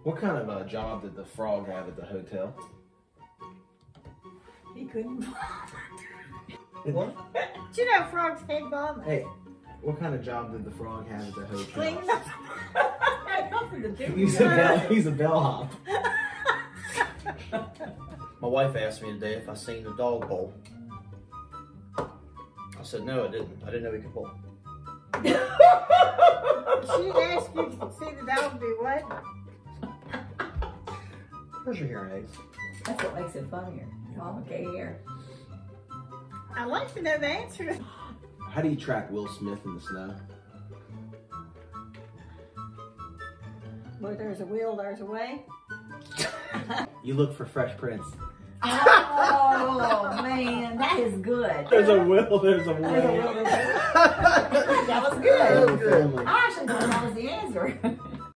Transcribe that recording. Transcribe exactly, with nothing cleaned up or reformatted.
What kind of uh, job did the frog have at the hotel? He couldn't. What? Do you know frogs can't vomit? Hey, what kind of job did the frog have at the hotel? Cleaning up. Had nothing to do with He's a bell. it. He's a bellhop. My wife asked me today if I seen the dog bowl. I said no, I didn't. I didn't know he could bowl. She asked you to see the dog do what? Where's your hearing aids? That's what makes it funnier. Mama can't hear. I'd like to know the answer to How do you track Will Smith in the snow? where there's a will, there's a way. You look for Fresh Prince. Oh man, that is good. There's a will, there's a way. There's a will, there's a way. That was That good. was good. I actually thought that was the answer.